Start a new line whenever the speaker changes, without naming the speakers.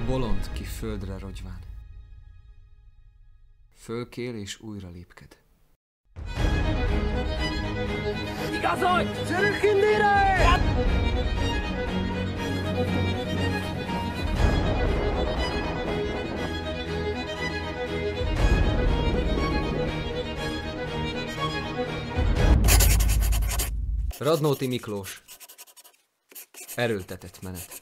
Bolond, ki földre rogyván. Fölkél és újra lépked.
Igazolj! Sörökindére!
Radnóti Miklós. Erőltetett menet.